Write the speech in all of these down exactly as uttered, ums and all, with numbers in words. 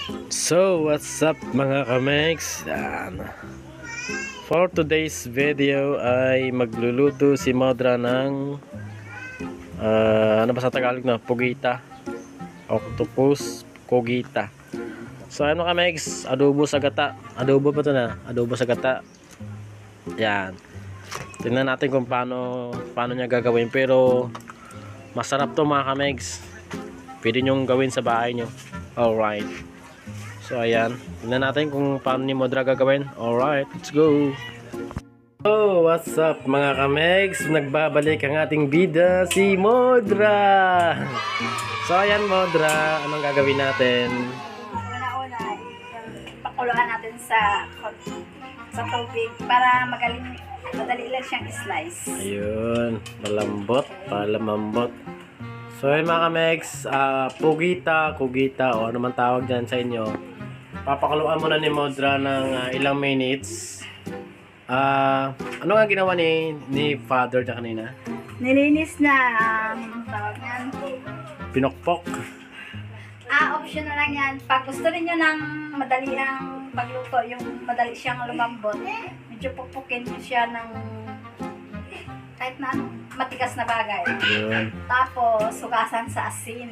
So, what's up mga kamex? Yan. For today's video ay magluluto si Modra ng uh, ano ba sa Tagalog na? Pugita. Octopus Kogita. So, ano kamex? Adobo sa gata. Adobo pa ito na? Adobo sa gata. Yan. Tingnan natin kung paano, paano niya gagawin. Pero, masarap to mga kamex. Pwede nyong gawin sa bahay nyo. Alright. So ayan, tingnan natin kung paano ni Modra gagawin. Alright, let's go. So, what's up mga kamegs? Nagbabalik ang ating bida, si Modra. So ayan Modra, anong gagawin natin? Una-una, pakuluan natin sa sa tubig para magaling, madali lang siyang slice. Ayun, malambot, palamambot. So ayun mga kamegs, uh, pugita, kugita o ano man tawag dyan sa inyo. Papakuluan muna ni Modra ng uh, ilang minutes. Uh, ano nga ginawa ni, ni Father dyan kanina? Nilinis na, um, tawag yan. Pinokpok. Ah, option na lang yan. Pag gusto niyo ng madali ang pagluto, yung madali siyang lumambot, medyo pukpukin niyo siya ng kahit na matigas na bagay. Yun. Tapos, hugasan sa asin.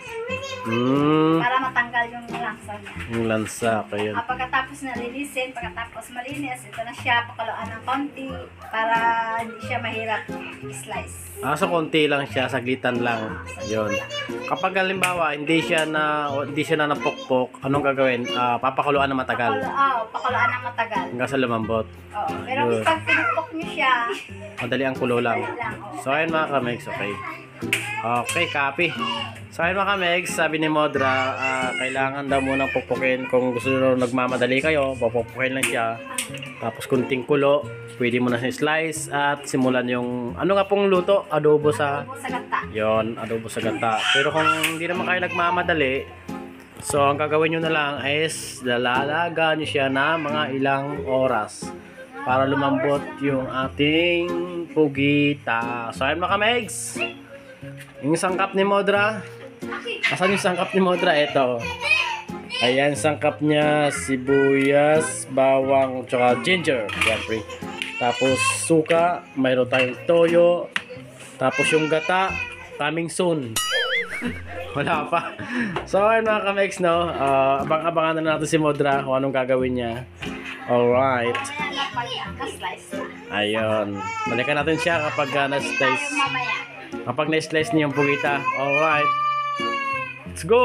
Mm. Para matanggal yung lansa niya. Yung lansa, kaya. Ah, pagkatapos na linisin, pagkatapos malinis, ito na siya, pakuluan ng konti para hindi siya mahirap i-slice. Ah, so konti lang siya, saglitan lang. Yun. Kapag halimbawa, hindi siya na hindi siya na napukpok, anong gagawin? Ah, papakuluan na matagal. Pakulu, oh, pakuluan ng matagal. Hanggang sa lumambot. Oo, pero Yun. pag pinupok niyo siya, Madali ang kulo lang. dali lang. Oh. So ayun mga kamegs, okay. Okay, copy. So ayun mga kamegs, sabi ni Modra, ah, kailangan daw munang pukpukin. Kung gusto nyo nagmamadali kayo, pupukpukin lang siya. Tapos kunting kulo, pwede mo na slice at simulan yung, ano nga pong luto? Adobo sa, Adobo sa gata. yon, adobo sa gata. Pero kung hindi naman kayo nagmamadali, so ang gagawin nyo na lang is lalalaga nyo siya na mga ilang oras para lumambot yung ating pugita. So ayun mga kamegs, yung sangkap ni Modra. Asan yung sangkap ni Modra? Ito. Ayan, sangkap niya sibuyas, bawang, tsaka ginger. Yan, pre. Tapos suka, mayroon tayong toyo. Tapos yung gata, coming soon. Wala pa. So ayun mga kamegs, no? Uh, abang-abangan na natin si Modra kung anong gagawin niya. Alright. Mamaya na pag na-slice na. Ayun. Balikan natin siya kapag uh, na-slice. Tayo mamaya. Kapag na-slice niya yung pugita. Alright. Let's go!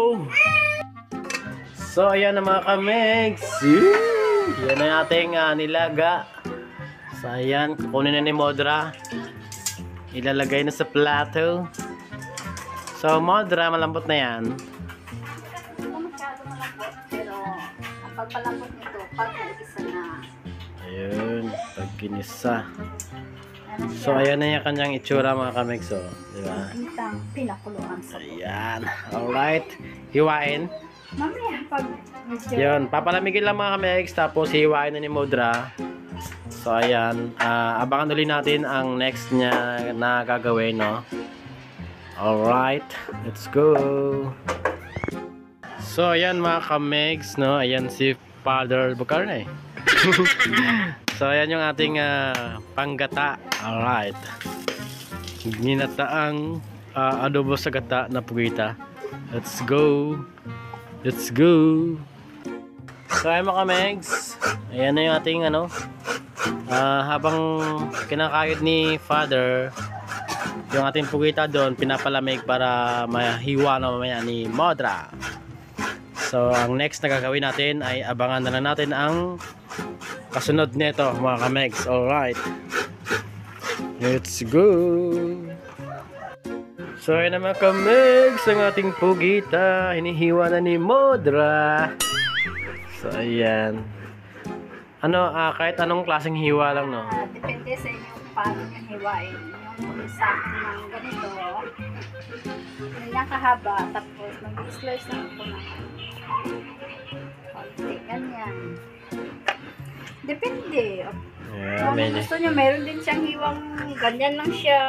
So, ayan na mga kamegs. Yan na ating uh, nilaga. So, ayan. Kukunin na ni Modra. Ilalagay na sa plato. So, Modra, malambot na yan. Ito masyado malambot, pero ang pagpalambot nito, pag isa na. Ayun. Pag kinisa. Ano So, siya? ayan na yung kanyang itsura mga kamegs. So, diba? Itang pinakuluan sa Ayan. Alright. Hiwain. mamaya pag medyo Yun, papalamigin lang mga kamegs, tapos hiwain na ni Modra. So ayan, uh, abangan ulit natin ang next niya na gagawin, no? Alright, let's go. So ayan mga kamegs, no? Ayan si Father Bukarne. So ayan yung ating uh, panggata. Alright. Ginataang uh, adobo sa gata na pugita. Let's go. Let's go. So ay mga kamegs, ayan na yung ating ano, uh, habang kinakayod ni Father yung ating pugita doon, pinapalamig para mahiwa na mamaya ni Modra. So ang next na gagawin natin ay abangan na lang natin ang kasunod nito mga kamegs. Alright, let's go. So ayun na mga kamegs, ang ating pugita hinihiwa na ni Modra. So ayan. Ano, ah, kahit anong klaseng hiwa lang, no? ah, depende sa inyo kung paano nyo hiwain. Yung sa akin ng ganito, ganyan kahaba, tapos mag-slice lang ito na konti, ganyan. Depende. Yeah, Kung medyo. gusto nyo, meron din siyang hiwang ganyan lang siya.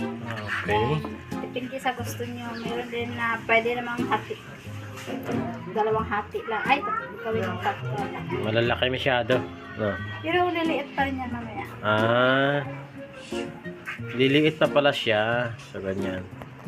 Okay. Depende sa gusto nyo. Meron din na pwede namang hati. dalawang hati lang. Ay, gawin ng tatlo. Malalaki masyado. No. Pero liliit pa rin yan mamaya. Ah. Liliit pa pala siya. So, ganyan.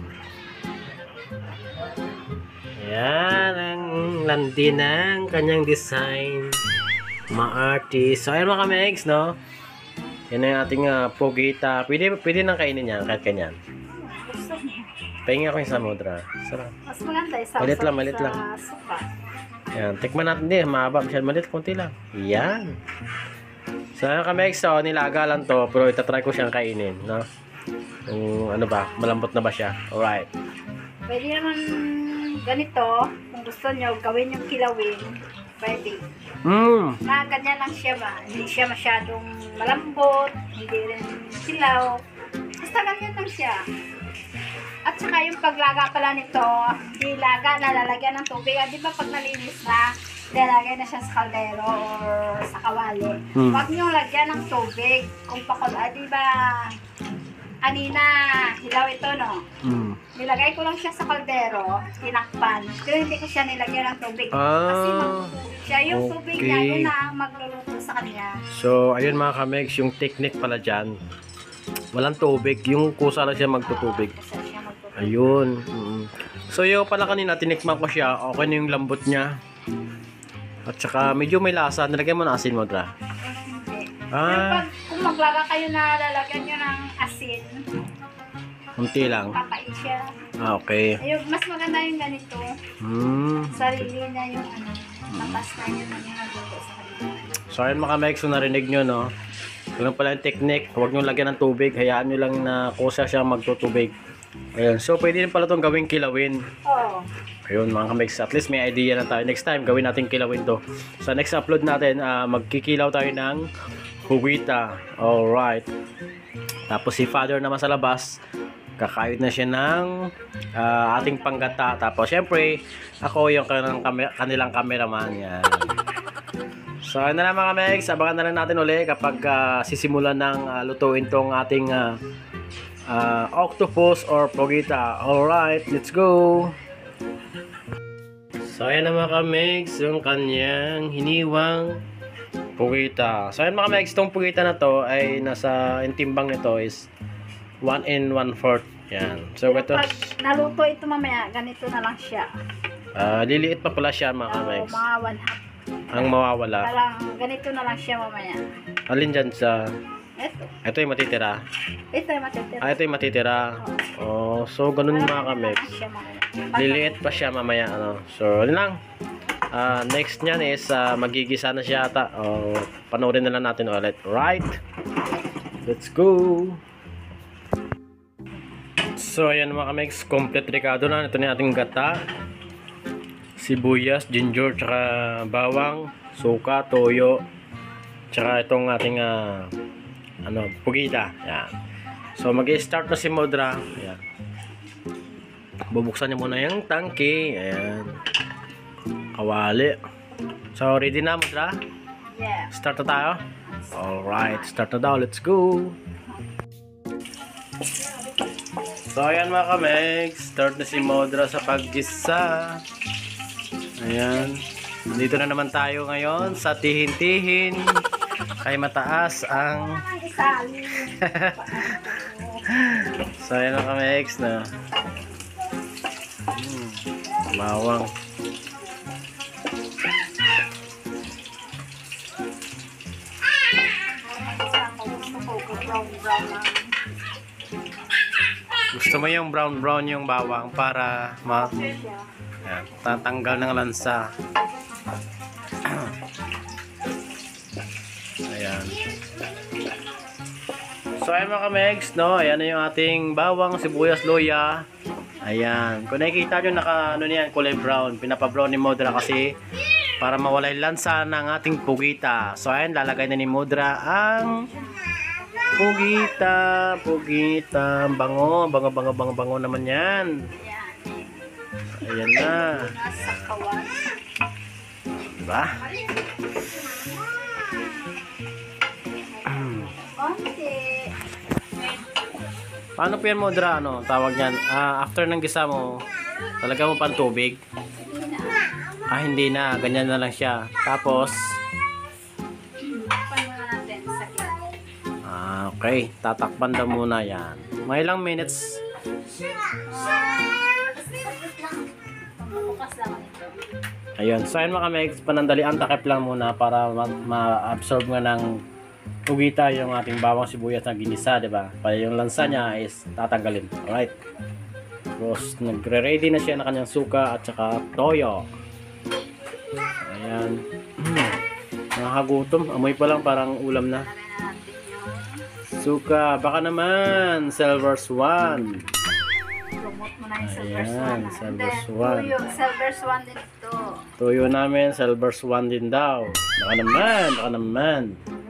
Ayan ang landi ng kanyang design. Ma-artist. So, ayun mga kamegs, no? Yan ang ating uh, pugita. Pwede, pwede nang kainin yan, kahit kanyan. Gusto mo. Pahinga ko yung samudra. Sarap. Mas maganda isa Malit lang, malit lang. suka. Ayan, tikman natin din. Mahaba, masyal malit, konti lang. Yan. So, ayun kamegs, so, nilaga lang to. Pero itatry ko siyang kainin, no? Kung ano ba, malambot na ba siya. Alright. Pwede naman ganito. Kung gusto nyo, gawin yung kilawin. Pwede. Mmm. Na ganyan lang siya ba? Hindi siya masyadong malambot. Hindi rin silaw. Basta ganyan lang siya. At saka yung paglaga pala nito, di laga na lalagyan ng tubig. Ah, di ba pag nalinis na, lalagay na siya sa kaldero or sa kawali. Hmm. Huwag nyo lagyan ng tubig. Kung pakul, ah, di ba, kanina, hilaw ito, no? Mm. Nilagay ko lang siya sa kaldero, tinakpan. Pero hindi ko siya nilagyan ng tubig. Kasi Ah. magtubig siya. Yung tubig niya, Okay. yun na ang magluluto sa kanya. So, ayun mga kamegs, yung technique pala dyan. Walang tubig. Yung kusa lang siya magtutubig. Kasi siya magtutubig. Ayun. Mm. So, yung pala kanina, tinikman ko siya. Okay na yung lambot niya. At saka, medyo may lasa. Nilagay mo na asin mo, Dra. Hindi. Pero Ah, pag, kung maglaga kayo na lalagyan nyo ng asin, kunti lang. papait siya. Ah, okay. Ayun, mas maganda yung ganito. Hmm. Sarili na yung ano, matas na yun ang nagluto sa kanila. So, ayun mga kamegs, so narinig nyo, no? Ganun pala yung technique. Huwag nyo lagyan ng tubig. Hayaan nyo lang na kusa siya magtutubig. Ayun. So, pwede rin pala itong gawing kilawin. Oo. Ayun mga kamegs, at least may idea na tayo. Next time, gawin natin kilawin to. Sa next upload natin, ah, magkikilaw tayo ng hugita. Alright. Tapos si Father naman sa labas, kakayod na siya ng ah, ating panggata. Tapos syempre, ako yung kanilang, kame- kanilang cameraman. Yan. So ayun na lang mga kamegs, abangan na lang natin uli kapag ah, sisimulan ng ah, lutuin tong ating ah, ah, octopus or pogita. Alright, let's go! So ayan na mga kamegs, yung kanyang hiniwang pugita. So ayan mga kamegs, itong pugita na to ay nasa, yung timbang nito is one and one fourth. Yan. So Pero ito, pag naluto ito mamaya, ganito na lang siya. ah, liliit pa pala siya mga Oo, kamegs. mga one half. Ang mawawala. Parang ganito na lang siya mamaya. Alin dyan sa, Ito. ito yung matitira. Ito yung matitira. Ah, ito yung matitira. Oh, so ganun mga kamegs. Liliit pa siya mamaya, ano. So, yun lang. Ah, next niyan is ah, magigisa na siya ata. Oh, panoorin na lang natin ulit. Right? Let's go! So, ayan mga kamegs. Complete recado na. Ito na yung ating gata. Sibuyas, ginger, tsaka bawang, suka, toyo, tsaka itong ating ah, ano, pugita. Yan. So, mag-i-start na si Modra. Ayan. Bubuksan niya muna yung tangke. Ayan. Kawali. So, ready na, Modra? Yeah. Start na tayo? Alright, start na daw. Let's go! So, ayan mga kamegs. Start na si Modra sa paggisa. Ayan. Dito na naman tayo ngayon sa tihin-tihin. Kay mataas ang... Ang isali. So, ayan mga kamegs na. Hmm, bawang. Gusto mo yung brown brown yung bawang para ma ayan, tatanggal ng lansa. Ayan. So ayan mga kamegs, no? Ayan na yung ating bawang, sibuyas, luya. Ayan. Kung nakikita nyo, naka, ano niyan, kulay brown. Pinapa-brown ni Modra kasi para mawala yung lansa ng ating pugita. So ayan, lalagay na ni Modra ang pugita. Pugita. Bango. Bango, bango, bango, bango naman yan. Ayan na. Nasa kawan. Diba? Konti. Paano po yan, Modra? Ano, tawag yan? Ah, after ng gisa mo, talaga mo pang tubig? Hindi na. Ah, hindi na. Ganyan na lang siya. Tapos, Takpan muna natin sa gilid. ah, okay. Tatakpan daw muna yan. Mga ilang minutes. Bukas lang ito. Ayun. So, ayun mga kamegs, panandalian takip lang muna para ma- ma-absorb nga ng ugita yung ating bawang sibuyas na ginisa, di ba? Para yung lansa niya is tatanggalin. Alright. Tapos, nagre-ready na siya ng kanyang suka at saka toyo. Ayan. Nakakagutom. Amoy pa lang parang ulam na. Lagay na natin yung Suka. Baka naman. Silver Swan. promote mo na yung Silver Ayan, Swan. ah. Silver Hindi, Swan. tuyo, Silver Swan din ito. Tuyo namin. Silver Swan din daw. Baka naman. Baka naman.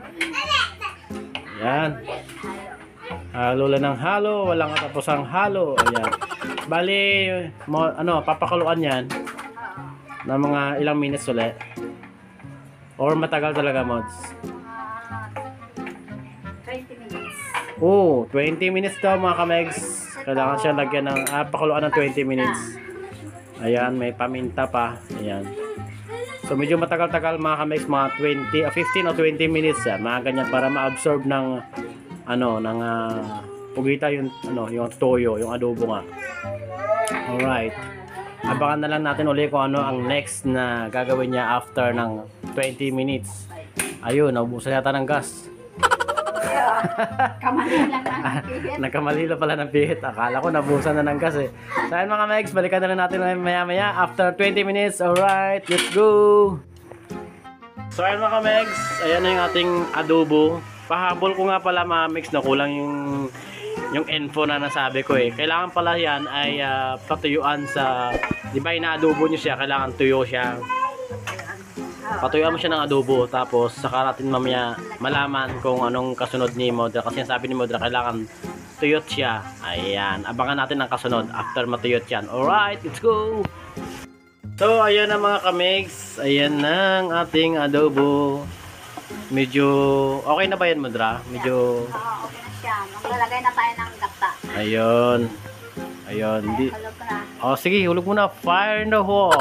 Ayan. Halo lang ng halo. Walang katapusang halo. Ayan. Bali, mo, ano, papakuluan yan Oo. na mga ilang minutes ulit. Or matagal talaga, mods. Mga twenty minutes. Oh, twenty minutes daw mga kamegs. Kailangan siya lagyan ng, ah, pakuluan ng twenty minutes. Ayan, may paminta pa. Ayan. So, medyo matagal-tagal mga kamegs, mga twenty, ah, fifteen o twenty minutes yan. Mga ganyan para ma-absorb ng, ano, ng, ah, pugita yung, ano, yung toyo, yung adobo nga. Alright. Abangan na lang natin ulit kung ano ang next na gagawin niya after ng twenty minutes. Ayun, naubusan yata ng gas. Kamali lang ang pihit. Nagkamalila pala ng pihit. Akala ko nabusan na ng gas eh. So ayun mga megs, balikan na lang natin maya maya after twenty minutes. Alright, let's go! So ayun mga megs, ayan na yung ating adobo. Pahabol ko nga pala mga megs na kulang yung yung info na nasabi ko eh. Kailangan pala yan ay uh, patuyuan sa, di ba ina-adobo nyo siya, kailangan tuyo siya. Patuyuan mo siya ng adobo, tapos saka natin mamaya malaman kung anong kasunod ni Modra. Kasi sabi ni Modra, kailangan tuyot siya. Ayan, abangan natin ang kasunod after matuyot yan. Alright, let's go! So, ayan na mga kamigs. Ayan na ang ating adobo. Medyo, okay na ba yan Modra? Medyo, Oo, okay na siya. Maglalagay na tayo ng gata. ayun. Ayun, di. Hulog ko na. Oh, sige, hulog mo na. Fire in the hole.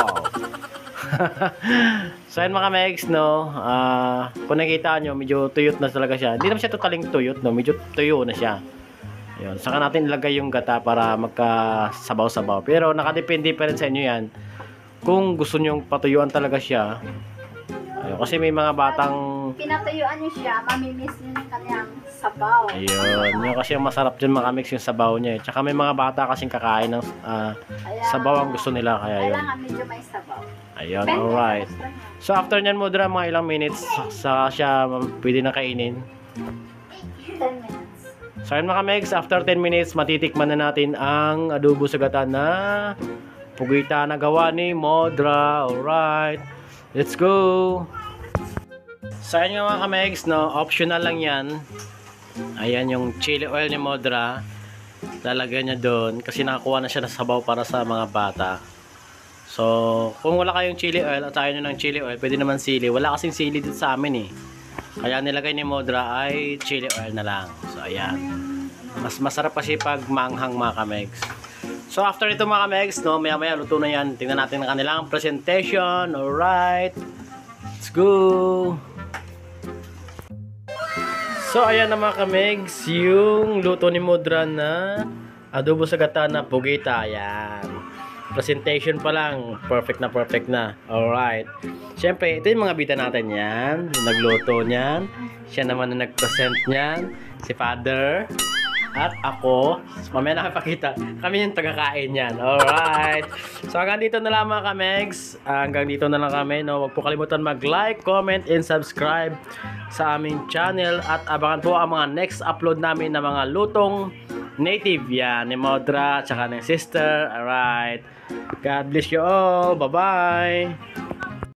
So, ayun mga megs, no. Ah, kung nakita nyo, medyo tuyot na talaga siya. Hindi naman siya totaling tuyot, no. Medyo tuyo na siya. Ayun. Saka natin ilagay yung gata para magka-sabaw-sabaw. Pero nakadepende pa rin sa inyo yan. Kung gusto nyo patuyuan talaga siya. Ayun. Kasi may mga batang... Pinatuyuan niyo siya, mamimiss niyo yung kanyang sabaw. Ayun. Yung kasi yung masarap dyan mga mix yung sabaw niya. Eh. Tsaka may mga bata kasing kakain ng ah, Kaya, sabaw ang gusto nila. Kaya yun. Kailangan medyo may sabaw. Ayun, Depende alright. kung gusto niyo. So after nyan Modra, mga ilang minutes sa siya pwede na kainin. ten minutes. So ayun mga megs, after ten minutes matitikman na natin ang adobo sa gata na pugita na gawa ni Modra. Alright, let's go! So ayun nga mga megs, no, optional lang yan. Ayan yung chili oil ni Modra. Lalagyan niya doon kasi nakakuha na siya ng sabaw para sa mga bata. So, kung wala kayong chili oil at ayaw nyo ng chili oil, pwede naman sili. Wala kasing sili dito sa amin eh. Kaya nilagay ni Modra ay chili oil na lang. So, ayan. Mas masarap kasi pag manghang mga kamegs. So, after ito mga kamegs, no, maya maya luto na yan. Tingnan natin ang kanilang presentation. Alright. Let's go! So, ayan na mga kamegs. Yung luto ni Modra na adobo sa gata na pugita. Ayan. Presentation pa lang, perfect na perfect na. Alright. Siyempre, ito yung mga bida natin yan. Yung nagluto niyan. Siya naman na nag-present niyan. Si Father. At ako. So, mamaya nakapakita. Kami yung tagakain yan. Alright. So, hanggang dito na lang mga kamegs. Uh, hanggang dito na lang kami. No? Huwag po kalimutan mag-like, comment, and subscribe sa aming channel. At abangan po ang mga next upload namin na mga lutong native yan. Ni Modra, tsaka ng sister. Alright. God bless you all. Bye-bye.